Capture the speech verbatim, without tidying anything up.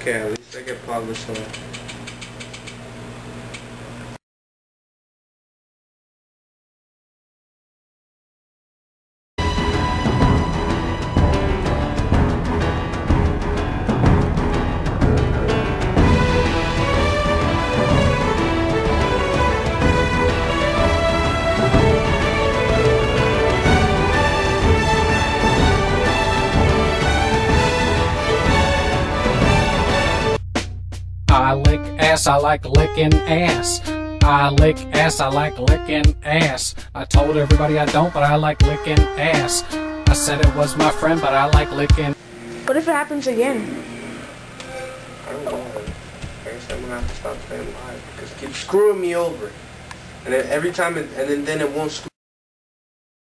Okay, at least I get progress on. I lick ass, I like licking ass. I lick ass, I like licking ass. I told everybody I don't, but I like licking ass. I said it was my friend, but I like licking. What if it happens again? I don't know. I guess I'm gonna have to stop playing live because it keeps screwing me over. And then every time, it, and then, then it won't screw